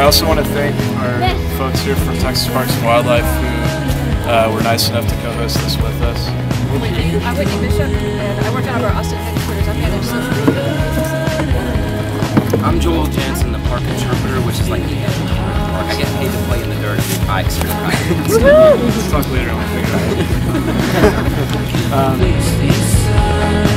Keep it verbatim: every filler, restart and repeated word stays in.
also want to thank our folks here from Texas Parks and Wildlife who uh, were nice enough to co-host this with us. I'm Whitney Bishop, and I work out of our Austin headquarters. I'm managed social media. I'm Joel Jansen, the park interpreter, which is like at the edge of the park. I get paid to play in the dirt and do hikes or hikes. Let's talk later on. um,